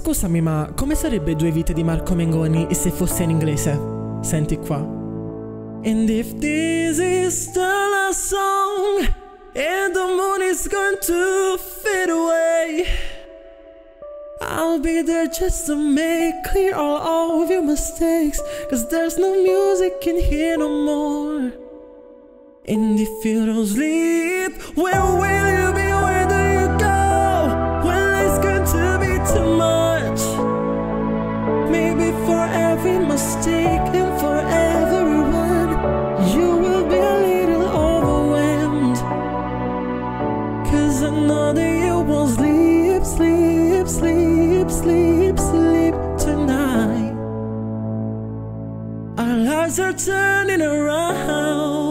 scusami, ma come sarebbe Due vite di Marco Mengoni se fosse in inglese? Senti qua. And if this is the last song and the moon is going to fade away, I'll be there just to make clear all of your mistakes, 'cause there's no music in here no more. And if you don't sleep, where will you be? Where do you go? Well, it's going to be too much. Maybe for every mistake and for everyone, you will be a little overwhelmed. 'Cause I know that you won't sleep, sleep, sleep, sleep, sleep tonight. Our lives are turning around.